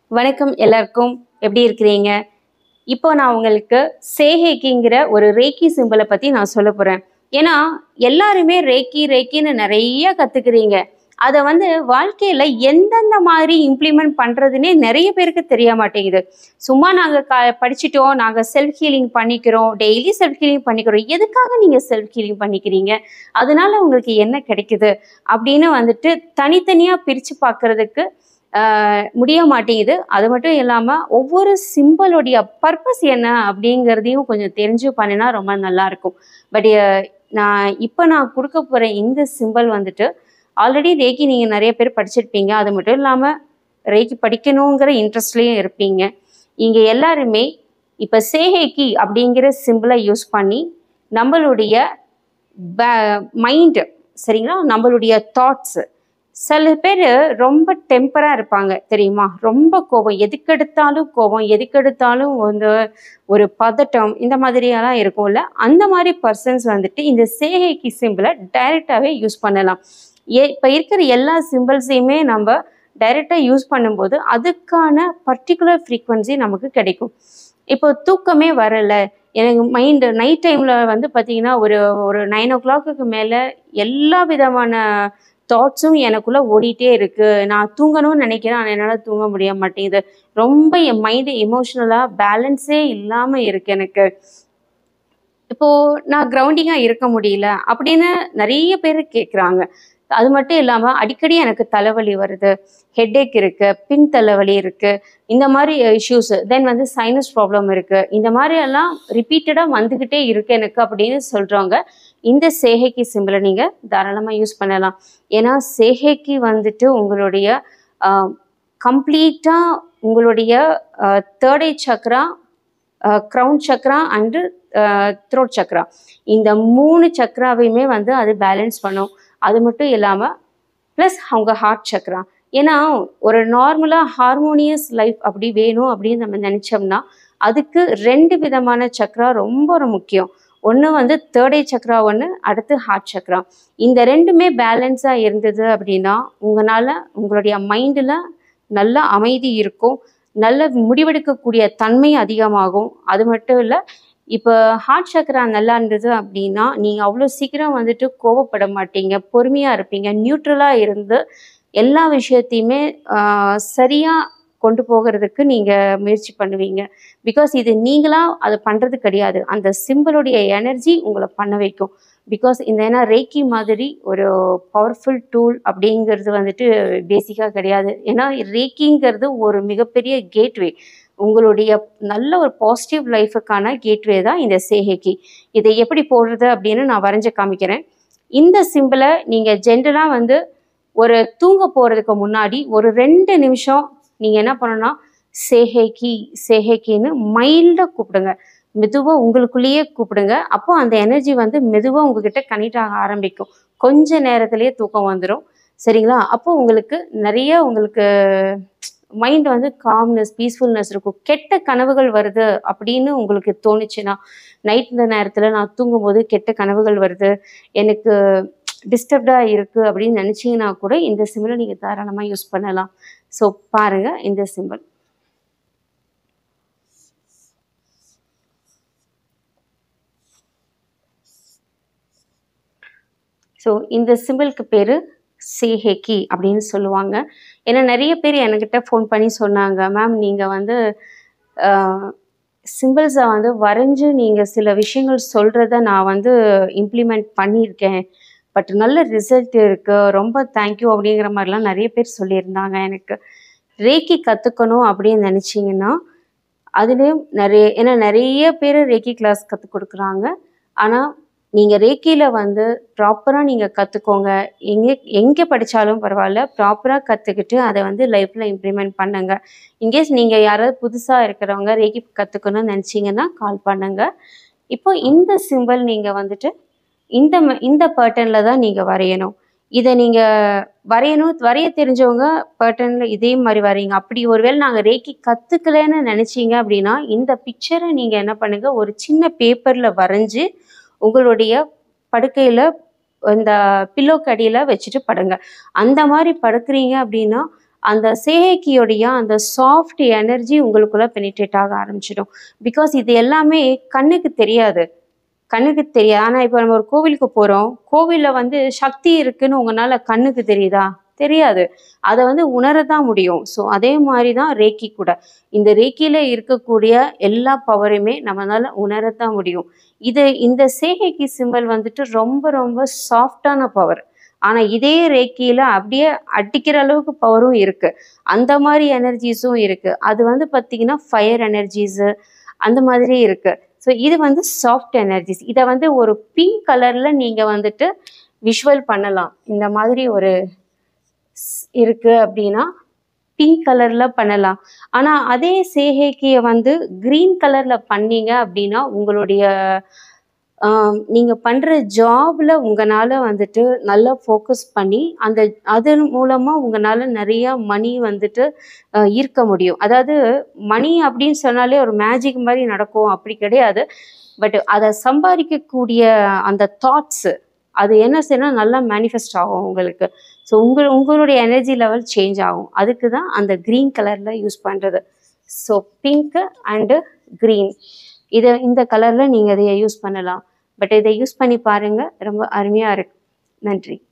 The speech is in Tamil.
வணக்கம் எல்லாருக்கும். எப்படி இருக்கிறீங்க? இப்போ நான் உங்களுக்கு சேஹேக்கிங்கிற ஒரு ரேக்கி சிம்பலை பற்றி நான் சொல்ல போகிறேன். ஏன்னா எல்லாருமே ரேக்கின்னு நிறைய கற்றுக்குறீங்க. அதை வாழ்க்கையில் எந்தெந்த மாதிரி இம்ப்ளிமெண்ட் பண்ணுறதுன்னே நிறைய பேருக்கு தெரிய மாட்டேங்குது. சும்மா நாங்கள் படிச்சிட்டோம், நாங்கள் செல்ஃப் ஹீலிங் பண்ணிக்கிறோம், டெய்லி செல்ஃப் ஹீலிங் பண்ணிக்கிறோம். எதுக்காக நீங்கள் செல்ஃப் ஹீலிங் பண்ணிக்கிறீங்க? அதனால உங்களுக்கு என்ன கிடைக்குது அப்படின்னு தனித்தனியாக பிரித்து பார்க்குறதுக்கு முடிய மாட்டேங்குது. அது மட்டும் இல்லாமல் ஒவ்வொரு சிம்பலுடைய பர்பஸ் என்ன அப்படிங்கிறதையும் கொஞ்சம் தெரிஞ்சு பண்ணினா ரொம்ப நல்லாயிருக்கும். பட் நான் கொடுக்க போகிற இந்த சிம்பல் ஆல்ரெடி ரேக்கி நீங்கள் நிறைய பேர் படிச்சிருப்பீங்க. அது மட்டும் இல்லாமல் ரேக்கி படிக்கணுங்கிற இன்ட்ரெஸ்ட்லேயும் இருப்பீங்க. இங்கே எல்லாருமே இப்போ சேஹேக்கி அப்படிங்கிற சிம்பிளை யூஸ் பண்ணி நம்மளுடைய மைண்டு, சரிங்களா, நம்மளுடைய தாட்ஸு, சில பேர் ரொம்ப டெம்பராக இருப்பாங்க தெரியுமா? ரொம்ப கோபம், எதுக்கெடுத்தாலும் கோபம், எதுக்கெடுத்தாலும் ஒரு பதட்டம், இந்த மாதிரியெல்லாம் இருக்கும்ல. அந்த மாதிரி பர்சன்ஸ் இந்த சேஹேக்கி சிம்பிளை டைரெக்டாகவே யூஸ் பண்ணலாம். இப்போ இருக்கிற எல்லா சிம்பிள்ஸையுமே நம்ம டைரெக்டாக யூஸ் பண்ணும்போது அதுக்கான பர்டிகுலர் ஃப்ரீக்வன்சி நமக்கு கிடைக்கும். இப்போ தூக்கமே வரலை, எனக்கு மைண்டு நைட் டைமில் பார்த்தீங்கன்னா ஒரு 9 o'clock மேலே எல்லா விதமான தாட்ஸும் எனக்குள்ளே ஓடிட்டே இருக்குது. நான் தூங்கணும்னு நினைக்கிறேன், ஆனால் என்னால் தூங்க முடிய மாட்டேங்குது. ரொம்ப என் மைண்டு எமோஷ்னலாக பேலன்ஸே இல்லாமல் இருக்குது எனக்கு. இப்போது நான் கிரவுண்டிங்காக இருக்க முடியல அப்படின்னு நிறைய பேர் கேட்குறாங்க. அது மட்டும் இல்லாமல் அடிக்கடி எனக்கு தலைவலி வருது, ஹெட்டேக் இருக்குது, பின் தலைவலி இருக்குது, இந்த மாதிரி இஷ்யூஸு, தென் சைனஸ் ப்ராப்ளம் இருக்குது, இந்த மாதிரியெல்லாம் ரிப்பீட்டடாக வந்துக்கிட்டே இருக்குது எனக்கு அப்படின்னு சொல்கிறவங்க இந்த சேஹேக்கி சிம்பிளை நீங்கள் தாராளமாக யூஸ் பண்ணலாம். ஏன்னா சேஹேக்கி உங்களுடைய கம்ப்ளீட்டாக உங்களுடைய third eye chakra, crown chakra and throat chakra, இந்த 3 சக்ராவையுமே அது பேலன்ஸ் பண்ணும். அது மட்டும் இல்லாமல் ப்ளஸ் அவங்க ஹார்ட் சக்ரா. ஏன்னா ஒரு நார்மலாக ஹார்மோனியஸ் லைஃப் அப்படி வேணும் அப்படின்னு நம்ம நினச்சோம்னா அதுக்கு 2 விதமான சக்ரா ரொம்ப முக்கியம். ஒன்று தேர்ட் ஐ சக்ரா, ஒன்று அடுத்து ஹார்ட் சக்ரா. இந்த 2மே பேலன்ஸாக இருந்தது அப்படின்னா உங்களால் உங்களுடைய மைண்டில் நல்ல அமைதி இருக்கும், நல்ல முடிவெடுக்கக்கூடிய தன்மை அதிகமாகும். அது மட்டும் இல்லை, இப்போ ஹார்ட் சக்ரா நல்லா இருந்தது அப்படின்னா நீங்கள் அவ்வளோ சீக்கிரம் கோவப்பட மாட்டீங்க, பொறுமையாக இருப்பீங்க, நியூட்ரலாக இருந்து எல்லா விஷயத்தையுமே சரியாக கொண்டு போகிறதுக்கு நீங்கள் முயற்சி பண்ணுவீங்க. பிகாஸ் இது நீங்களாக அதை பண்ணுறது கிடையாது, அந்த சிம்பிளுடைய எனர்ஜி உங்களை பண்ண வைக்கும். பிகாஸ் ஏன்னா ரேக்கி மாதிரி ஒரு பவர்ஃபுல் டூல் அப்படிங்கிறது பேசிக்காக கிடையாது. ஏன்னா ரேக்கிங்கிறது ஒரு மிகப்பெரிய கேட்வே, உங்களுடைய நல்ல ஒரு பாசிட்டிவ் லைஃபுக்கான கேட்வே தான் இந்த சேஹேக்கி. இதை எப்படி போடுறது அப்படின்னு நான் வரைஞ்சு காமிக்கிறேன். இந்த சிம்பிளை நீங்கள் ஜென்ரலாக ஒரு தூங்க போகிறதுக்கு முன்னாடி ஒரு 2 நிமிஷம் நீங்கள் என்ன பண்ணணும்னா சேஹேக்கின்னு மைல்டாக கூப்பிடுங்க, மெதுவாக உங்களுக்குள்ளேயே கூப்பிடுங்க. அப்போ அந்த எனர்ஜி மெதுவாக உங்ககிட்ட கனெக்ட் ஆக ஆரம்பிக்கும். கொஞ்ச நேரத்திலேயே தூக்கம் வந்துடும், சரிங்களா? அப்போ உங்களுக்கு மைண்ட் காம்னஸ், பீஸ்ஃபுல்னஸ் இருக்கும். கெட்ட கனவுகள் வருது அப்படின்னு உங்களுக்கு தோணுச்சுன்னா, நைட் நேரத்தில் நான் தூங்கும்போது கெட்ட கனவுகள் வருது, எனக்கு டிஸ்டர்ப்டாக இருக்குது அப்படின்னு நினச்சிங்கன்னா கூட இந்த சிம்பிளை நீங்கள் தாராளமாக யூஸ் பண்ணலாம். ஸோ பாருங்கள் இந்த சிம்பிள். ஸோ இந்த சிம்பிளுக்கு பேர் சேஹேக்கி அப்படின்னு சொல்லுவாங்க. ஏன்னா நிறைய பேர் என்கிட்ட ஃபோன் பண்ணி சொன்னாங்க, மேம் நீங்கள் சிம்பிள்ஸை வரைஞ்சி நீங்கள் சில விஷயங்கள் சொல்கிறத நான் இம்ப்ளிமெண்ட் பண்ணியிருக்கேன், பட் நல்ல ரிசல்ட் இருக்குது, ரொம்ப தேங்க்யூ அப்படிங்கிற மாதிரிலாம் நிறைய பேர் சொல்லியிருந்தாங்க. எனக்கு ரேக்கி கற்றுக்கணும் அப்படின்னு நினச்சிங்கன்னா அதுலேயும் ஏன்னா நிறைய பேர் ரேக்கி கிளாஸ் கற்றுக் கொடுக்குறாங்க. ஆனால் நீங்கள் ரேக்கியில் ப்ராப்பராக நீங்கள் கற்றுக்கோங்க. எங்கே படித்தாலும் பரவாயில்ல, ப்ராப்பராக கற்றுக்கிட்டு அதை லைஃப்பில் இம்ப்ளிமெண்ட் பண்ணுங்க. இன்கேஸ் நீங்கள் யாராவது புதுசாக இருக்கிறவங்க ரேக்கி கற்றுக்கணும்னு நினச்சிங்கன்னா கால் பண்ணுங்க. இப்போ இந்த சிம்பிள் நீங்கள் இந்த பேட்டர்னில் தான் நீங்கள் வரையணும். இதை நீங்கள் வரைய தெரிஞ்சவங்க பேட்டர்னில் இதே மாதிரி வரைங்க. அப்படி ஒருவேளை நாங்கள் ரேக்கி கற்றுக்கலன்னு நினச்சிங்க அப்படின்னா இந்த பிக்சரை நீங்கள் என்ன பண்ணுங்கள், ஒரு சின்ன பேப்பரில் வரைஞ்சி உங்களுடைய படுக்கையில் இந்த பில்லோக்கு அடியில் வச்சுட்டு படுங்க. அந்த மாதிரி படுக்கிறீங்க அப்படின்னா அந்த சேஹேக்கியோடைய அந்த சாஃப்ட் எனர்ஜி உங்களுக்குள்ள பெனிட்ரேட் ஆக ஆரம்பிச்சிடும். பிகாஸ் இது எல்லாமே கண்ணுக்கு தெரியாது. ஆனால் இப்போ நம்ம ஒரு கோவிலுக்கு போகிறோம், கோவிலில் வந்து சக்தி இருக்குன்னு உங்களால் கண்ணுக்கு தெரியுதா? தெரியாது. அதை வந்து உணரதான் முடியும். ஸோ அதே மாதிரி தான் ரேக்கி கூட. இந்த ரேக்கியில் இருக்கக்கூடிய எல்லா பவரையுமே நம்மளால் உணரத்தான் முடியும். இந்த சேஹேக்கி சிம்பல் வந்துட்டு ரொம்ப ரொம்ப சாஃப்டான பவர். ஆனால் இதே ரேக்கியில் அப்படியே அடிக்கிற அளவுக்கு பவரும் இருக்குது. அந்த மாதிரி எனர்ஜிஸும் இருக்குது. அது வந்து பார்த்திங்கன்னா ஃபயர் எனர்ஜிஸு அந்த மாதிரி இருக்குது. ஸோ இது வந்து சாஃப்ட் எனர்ஜிஸ். இதை வந்து ஒரு பிங்க் கலரில் நீங்கள் வந்துட்டு விஷுவல் பண்ணலாம். இந்த மாதிரி ஒரு இருக்குது அப்படின்னா பிங்க் கலரில் பண்ணலாம். ஆனால் அதே சேஹேக்கியை வந்து க்ரீன் கலரில் பண்ணீங்க அப்படின்னா உங்களுடைய நீங்கள் பண்ணுற ஜாபில் உங்களால் வந்துட்டு நல்லா ஃபோக்கஸ் பண்ணி அதன் மூலமாக உங்களால் நிறையா மணி வந்துட்டு ஈர்க்க முடியும். அதாவது மணி அப்படின்னு சொன்னாலே ஒரு மேஜிக் மாதிரி நடக்கும் அப்படி கிடையாது. பட் அதை சம்பாதிக்கக்கூடிய அந்த தாட்ஸு அது என்ன செய்யணும், நல்லா மேனிஃபெஸ்ட் ஆகும் உங்களுக்கு. ஸோ உங்களுடைய எனர்ஜி லெவல் சேஞ்ச் ஆகும். அதுக்கு தான் அந்த க்ரீன் கலரில் யூஸ் பண்ணுறது. ஸோ பிங்க்கு அண்டு க்ரீன் இந்த கலரில் நீங்கள் இதை யூஸ் பண்ணலாம். பட் இதை யூஸ் பண்ணி பாருங்கள், ரொம்ப அருமையாக இருக்கு. நன்றி.